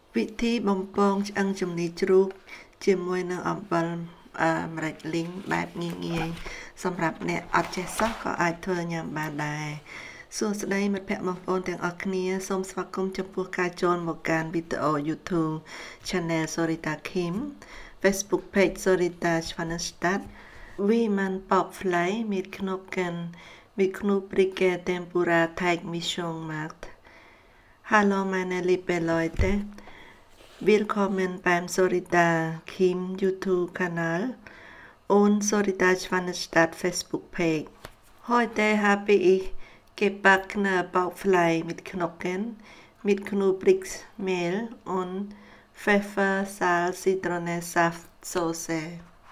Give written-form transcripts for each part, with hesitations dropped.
วิธีบ่มปองឆ្អឹងជំនីជ្រូកជាមួយនឹងអំបិលម្រេចលីងបែបងាយៗសម្រាប់អ្នកអត់ចេះសោះក៏អាចធ្វើញ៉ាំបានដែរសួស្តីមិត្តភ័ក្តិបងប្អូនទាំងអស់គ្នាសូមស្វាគមន៍ចំពោះការចូលមកកាន់វីដេអូ YouTube Channel Sorita Kim Facebook Page Sorita Schwanenstadt Wie man Bauchfleisch mit Knochen mit knuspriger Tempura Teigmischung macht. Hallo meine lieben Leute, willkommen beim Sorita Kim YouTube-Kanal und Sorita Schwanenstadt Facebook-Page. Heute habe ich Gebackener Bauchfleisch mit Knochen, mit Knusprig Mehl und Pfeffer, Salz, Zitronensaft, Soße.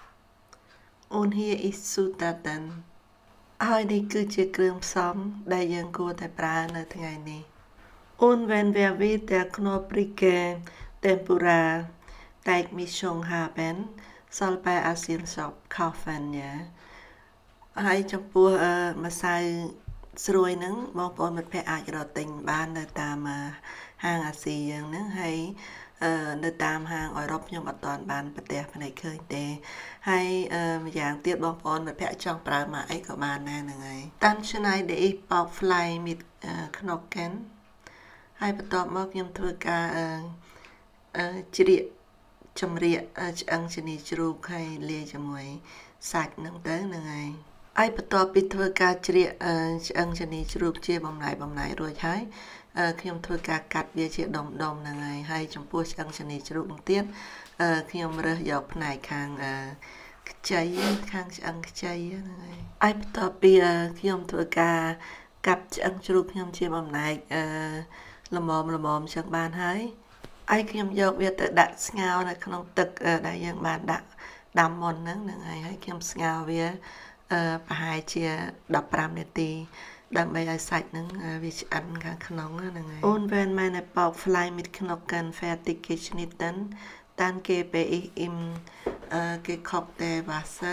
Und hier ist Zutaten. ហើយនេះគឺជាគ្រឿងផ្សំដែលយើងគួរតែប្រើនៅថ្ងៃនេះ Und wenn wir wieder Knusprig Tempura Teigmischung haben, soll bei Asienshop kaufen, ja. ហើយចំពោះម្សៅស្រួយហ្នឹងបងប្អូនមិត្តភ័ក្តិអាចរកទិញបាននៅតាមហាងអាស៊ីយើងហ្នឹងហើយនៅតាមហាងអឺរ៉ុបខ្ញុំអត់ទាន់បានប្រទះផ្នែកឃើញទេហើយម្យ៉ាងទៀតបងប្អូនមិត្តភ័ក្តិចង់ប្រើមកអីក៏បានដែរហ្នឹងហើយ Dann schneide ich Bauchfleisch mit Knochen ហើយបន្ទាប់មកខ្ញុំធ្វើការជ្រៀកចម្រៀកឆ្អឹងជំនីជ្រូកហើយលាយជាមួយសាច់ហ្នឹងទៅហ្នឹងហើយហើយបន្ទាប់ពីធ្វើការជ្រៀកឆ្អឹងជំនីជ្រូកជាបំណែករួចហើយខ្ញុំធ្វើការកាត់វាជាដុំហ្នឹងហើយចំពោះឆ្អឹងជំនីជ្រូកនឹងទៀតខ្ញុំរើសយកផ្នែកខាងខ្ចីខាងឆ្អឹងខ្ចីហ្នឹងហើយបន្ទាប់ពីខ្ញុំធ្វើការកាត់ឆ្អឹងជ្រូកខ្ញុំជាបំណែកល្មមចឹងបានហើយខ្ញុំយកវាទៅដាក់ស្ងោរនៅក្នុងទឹកដែលយើងបានដាក់ដាំមុនហ្នឹងហើយខ្ញុំស្ងោរវាប្រហែលជា15នាទីដើម្បីឲ្យសាច់ហ្នឹងវាឆ្អិនខាងក្នុងហ្នឹងហើយ Und wenn meine Bauchfleisch mit Knochen fertig geschnitten, dann gebe ich im gekochte Wasser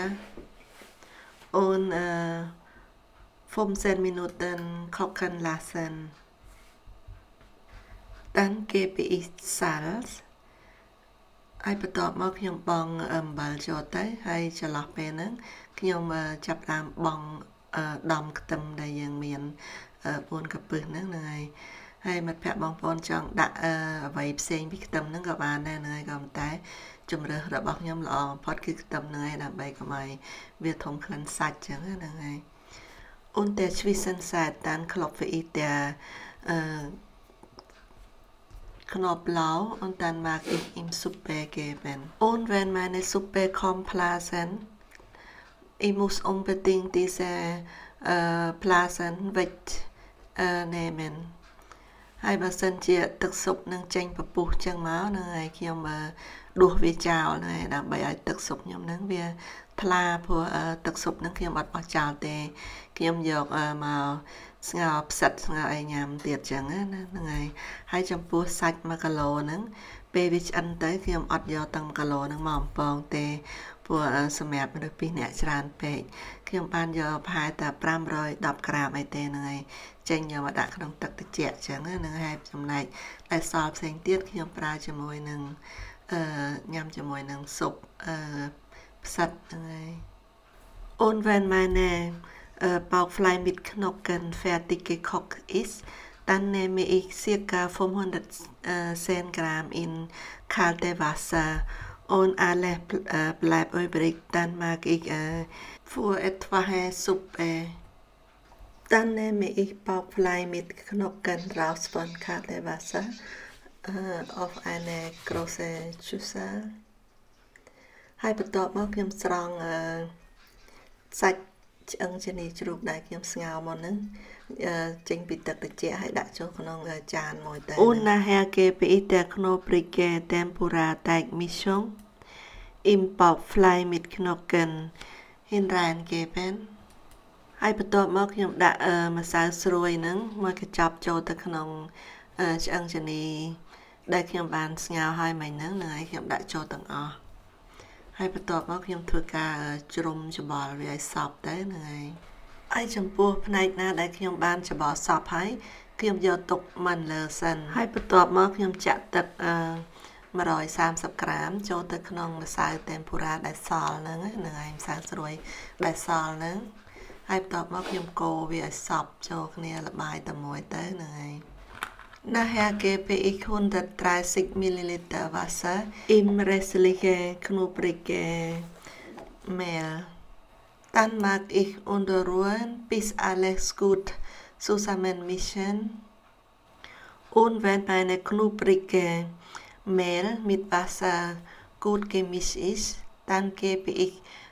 und 15 Minuten kochen lassen. Dann gebe ich Salz ហើយបន្ទាប់មកខ្ញុំបង់អំបិលចូលទៅហើយចន្លោះពេលហ្នឹងខ្ញុំចាប់តាមបង់ដំខ្ទឹមដែលយើងមាន4កាពឹសហ្នឹងហើយមិត្តភ័ក្តិបងប្អូនចង់ដាក់អ្វីផ្សេងពីខ្ទឹមហ្នឹងក៏បានដែរហ្នឹងហើយក៏ប៉ុន្តែជំរើសរបស់ខ្ញុំល្អបំផុតគឺខ្ទឹមហ្នឹងហើយដើម្បីកុំឲ្យវាធំក្លិនសាច់ចឹងហ្នឹងហើយ Und der Zwischenzeit dann klopfe ich der Knoblauch und dann mag ich ihm Suppe geben. Und wenn meine Suppe kommt Blasen, ich muss unbedingt diese Blasen wegnehmen. ហើយបើសិនជាទឹកស៊ុបនឹងចេញពពុះចឹងមកហ្នឹងហើយខ្ញុំដួសវាចោលហើយដើម្បីឲ្យទឹកស៊ុបខ្ញុំហ្នឹងវាថ្លាព្រោះទឹកស៊ុបហ្នឹងខ្ញុំអត់បោះចោលទេខ្ញុំយកមកស្ងោរផ្សិតស្ងោរអីញ៉ាំទៀតចឹងណាហ្នឹងហើយចំពោះសាច់1គីឡូហ្នឹងពេលវាឆ្អិនទៅខ្ញុំអត់យកទាំង1គីឡូហ្នឹងមកអំពងទេព្រោះសម្រាប់មនុស្ស2នាក់ច្រើនពេកខ្ញុំបានយកប្រហែលតែ510ក្រាមអីទេហ្នឹងហើយចេញយកមកដាក់ក្នុងទឹកត្រជាក់ចឹងហ្នឹងហើយចំណែកតែសល់ផ្សេងទៀតខ្ញុំប្រើជាមួយនឹងញ៉ាំជាមួយនឹងស៊ុបផ្សិតហ្នឹងហើយ Und wenn meine Bauchfleisch mit Knochen fertig gekocht ist, dann nehme ich ca. 510 Gramm in kalte Wasser und alles bleibt übrig. Dann mag ich für etwa Suppe. Dann nehme ich Bauchfleisch mit Knochen raus von kaltem Wasser auf eine große Schüssel. ហើយបន្ទាប់មកខ្ញុំស្រង់សាច់ឆ្អឹងជំនីជ្រូកដែលខ្ញុំស្ងោរមុនហ្នឹងចេញពីទឹកត្រជាក់ហើយដាក់ចូលក្នុងចានមួយទៅ Und nachher gebe ich der Knussprig Tempura Teigmischung im Bauchfleisch mit Knochen hineingeben ហើយបន្ទាប់មកខ្ញុំដាក់ម្សៅស្រួយហ្នឹងមកកញ្ចប់ចូលទៅក្នុងឆ្អឹងជំនីដែលខ្ញុំបានស្ងោរហើយមិញហ្នឹងហើយខ្ញុំដាក់ចូលទាំងអស់ ហើយបន្ទាប់មកខ្ញុំធ្វើការជ្រុំច្បល់វាឲ្យសព្វទៅហ្នឹងហើយចំពោះផ្នែកណាដែលខ្ញុំបានច្បល់សព្វហើយខ្ញុំយកទុកមិនលើសិនហើយបន្ទាប់មកខ្ញុំចាក់ទឹក 130 ក្រាមចូលទៅក្នុងម្សៅtempuraម្សៅដែលសល់ហ្នឹងហើយម្សៅស្រួយដែលសល់ហ្នឹងហើយបន្ទាប់មកខ្ញុំកូរវាឲ្យសព្វចូលគ្នាល្បាយតែមួយទៅហ្នឹងហើយ Nachher gebe ich 130 ml Wasser im restlichen Knusprig Mehl. Dann mag ich unterrühren, bis alles gut zusammenmischen. Und wenn meine knusprige Mehl mit Wasser gut gemischt ist, dann gebe ich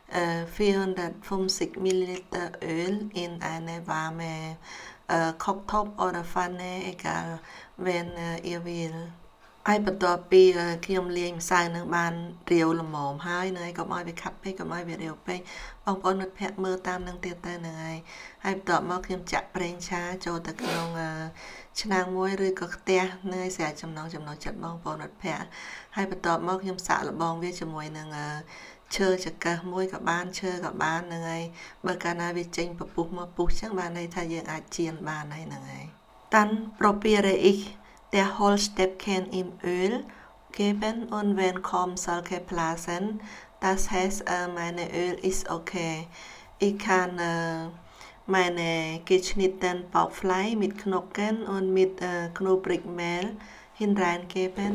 450 ml Öl in eine warme Kochtopf oder Pfanne, egal wenn ihr will. ហើយបន្ទាប់ពីខ្ញុំលាយម្សៅនឹងបានរាវល្មមហើយនៅកុំឲ្យវាខាប់ពេកកុំឲ្យវារាវពេកបងប្អូនមិត្តភ័ក្តិមើលតាមនឹងទៀតទៅហ្នឹងហើយបន្ទាប់មកខ្ញុំចាក់ប្រេងឆាចូលទៅក្នុងឆ្នាំងមួយឬក៏ខ្ទះនៅស្រាប់ចំណងចិត្តបងប្អូនមិត្តភ័ក្តិហើយបន្ទាប់មកខ្ញុំសាក់លបងវាជាមួយនឹងឈើចង្កឹះមួយក៏បានឈើក៏បានហ្នឹងហើយបើកាលណាវាចេញពពុះមកពុះចឹងបានន័យថាយើងអាចចៀនបានហើយហ្នឹងហើយ Dann probiere ich der Holzstäbchen im Öl geben und wenn kommen solche Blasen, das heißt, meine Öl ist okay. Ich kann meine geschnittenen Bauchfleisch mit Knocken und mit Knussprig Mehl hineingeben.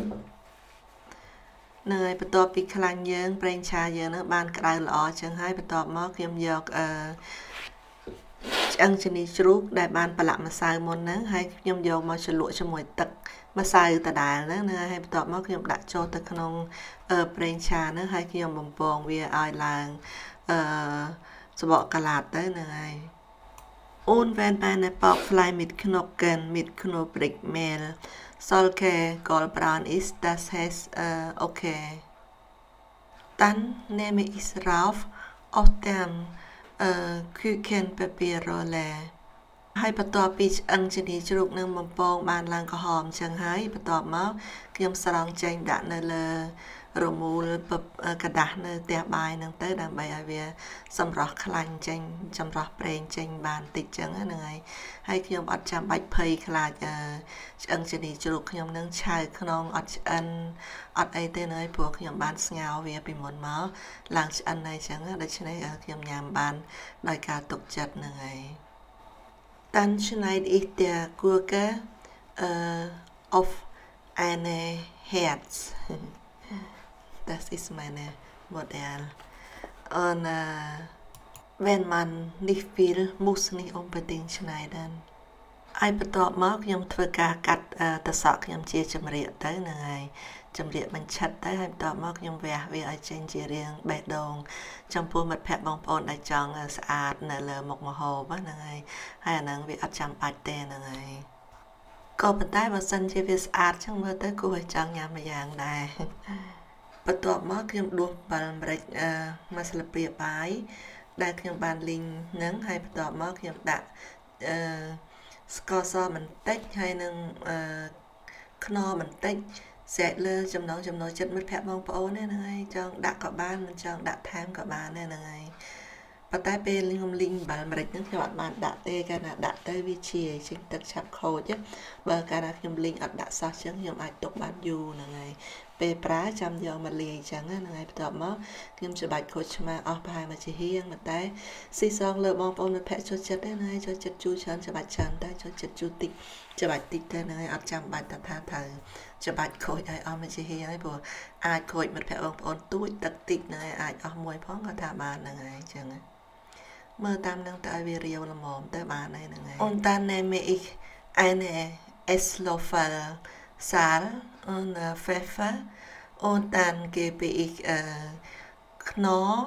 នៅបន្ទាប់ពីខ្លាញ់យើងប្រេងឆាយើងនឹងបានក្តៅល្អចឹងហើយបន្ទាប់មកខ្ញុំយកឆ្អឹងជំនីជ្រូកដែលបានប្រឡាក់ម្សៅមុនហ្នឹងហើយខ្ញុំយកមកជ្រលក់ជាមួយទឹកម្សៅដដែលហ្នឹងហើយបន្ទាប់មកខ្ញុំដាក់ចូលទៅក្នុងប្រេងឆាហ្នឹងហើយខ្ញុំបំពងវាឲ្យឡើងសបកកាឡាតទៅហ្នឹងហើយ Und wenn meine Bauchfleisch mit Knochen mit Knusprig Mehl solche goldbraun ist, das heißt okay. Dann nehme ich es rauf aus dem Küchenpapierrolle. ហើយបន្ទាប់ពីឆ្អឹងជំនីជ្រូកនឹងបំពងបានឡើងក្រហមចឹងហើយបន្ទាប់មកខ្ញុំស្រង់ចេញដាក់នៅលើរមូលกระดาษនៅផ្ទះបាយហ្នឹងទៅដើម្បីឲ្យវាសម្រស់ខ្លាញ់ចេញចម្រោះប្រេងចេញបានតិចចឹងហ្នឹងហើយខ្ញុំអត់ចាំបាច់ភ័យខ្លាចឆ្អឹងជំនីជ្រូកខ្ញុំនឹងឆៅក្នុងអត់ឆ្អិនអត់អីទេនៅព្រោះខ្ញុំបានស្ងោរវាពីមុនមកឡើងឆ្អិនហើយចឹងដូច្នេះខ្ញុំញ៉ាំបានដោយការទុកចិត្តហ្នឹងហើយ Dann schneide ich der Gurke auf eine Herz. Das ist meine Modell. Und wenn man nicht will, muss nicht unbedingt schneiden. ហើយបន្ទាប់មកខ្ញុំធ្វើការកាត់តសក់ខ្ញុំជាចម្រៀកទៅហ្នឹងហើយចម្រៀកបញ្ឆិតទៅហើយបន្ទាប់មកខ្ញុំវះវាឲ្យចេញជារាងបេះដូងចំពោះមិត្តភ័ក្តិបងប្អូនដែលចង់ស្អាតនៅលើមុខម្ហូបហ្នឹងហើយអាហ្នឹងវាអត់ចាំបាច់ទេហ្នឹងហើយក៏ប៉ុន្តែបើសិនជាវាស្អាតចឹងមើលទៅគួរឲ្យចង់ញ៉ាំមួយយ៉ាងដែរបន្ទាប់មកខ្ញុំដួសអំបិលម្រេចមួយស្លាបព្រាបាយដែលខ្ញុំបានលីងហ្នឹងហើយបន្ទាប់មកខ្ញុំដាក់ស្ករសបន្តិចហើយនឹងខ្នុរបន្តិចស្រែកលើចំណងចិត្តមិត្តភ័ក្តិបងប្អូនហ្នឹងហើយចង់ដាក់ក៏បានមិនចង់ដាក់ថែមក៏បានដែរហ្នឹងហើយប៉ុន្តែពេលខ្ញុំលីងអំបិលម្រេចហ្នឹងខ្ញុំអត់បានដាក់ទេកាលណាដាក់ទៅវាជាចេញទឹកឆាប់ខូចបើកាលណាខ្ញុំលីងអត់ដាក់សោះចឹងខ្ញុំអាចទុកបានយូរហ្នឹងហើយពេលប្រើចាំយកមកលាយចឹងហ្នឹងហើយបន្ទាប់មកខ្ញុំច្របាច់ខូចឆ្មាអស់ប្រហែលមួយជាហៀងតែស៊ីសងលើបងប្អូនមិត្តភ័ក្តិចូលចិត្តទេណាចូលចិត្តជូរច្រើនច្របាច់ច្រើនតែចូលចិត្តជូរតិចច្របាច់តិចទៅហ្នឹងហើយអត់ចាំបាច់ថាត្រូវច្របាច់ខូចឲ្យអស់មួយជាហៀងហើយព្រោះអាចខូចមិត្តភ័ក្តិបងប្អូនទូចទឹកតិចហ្នឹងហើយអាចអស់មួយផងក៏ថាបានហ្នឹងហើយចឹងមើលតាមនឹងទៅឲ្យវារាវល្មមទៅបានហើយហ្នឹងហើយ Und dann nehme ich eine Esslöffel Salz und Pfeffer und dann gebe ich Knochen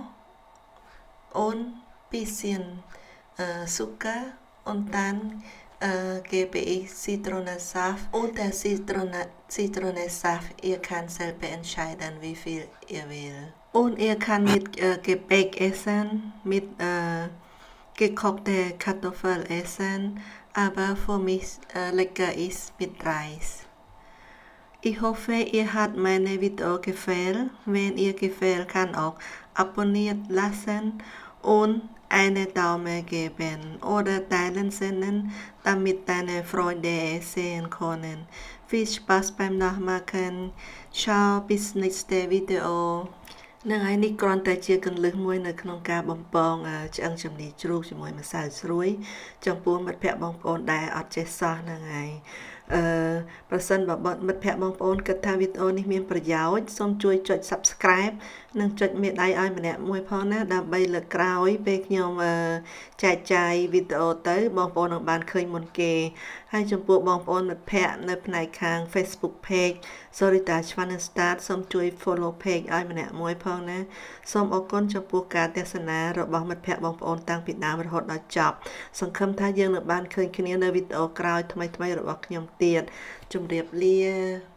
und bisschen Zucker und dann gebe ich Zitronensaft und der Zitronensaft, ihr könnt selber entscheiden, wie viel ihr will. Und ihr könnt mit Gebäck essen, mit gekochte Kartoffeln essen, aber für mich lecker ist mit Reis. Ich hoffe, ihr hat meine Video gefallen. Wenn ihr gefällt, kann auch abonniert lassen und Eine Daumen geben oder teilen senden, damit deine Freunde sehen können. Viel Spaß beim Nachmachen. Ciao, bis nächste Video. នឹងហើយនេះគ្រាន់តែជាកន្លឹះមួយនៅក្នុងការបំពងឆ្អឹងជំនីជ្រូកជាមួយម្សៅស្រួយចំពោះមិត្តភ័ក្តិបងប្អូនដែលអត់ចេះសោះហ្នឹងហើយប្រសិនបើមិត្តភ័ក្តិបងប្អូនគិតថាវីដេអូនេះមានប្រយោជន៍សូមជួយចុច Subscribe និងចុចមេដៃឲ្យម្នាក់មួយផងណាដើម្បីលើកក្រោយពេលខ្ញុំចែកចាយវីដេអូទៅបងប្អូននឹងបានឃើញមុនគេហើយចំពោះបងប្អូនមិត្តភ័ក្តិនៅផ្នែកខាង Facebook page Sorita Chvanestad សូមជួយ follow page ឲ្យម្នាក់មួយផងណាសូមអរគុណចំពោះការទស្សនារបស់មិត្តភ័ក្តិបងប្អូនតាំងពីដើមរហូតដល់ចប់សង្ឃឹមថាយើងនឹងបានឃើញគ្នានៅវីដេអូក្រោយថ្មីៗរបស់ខ្ញុំទៀតជម្រាបលា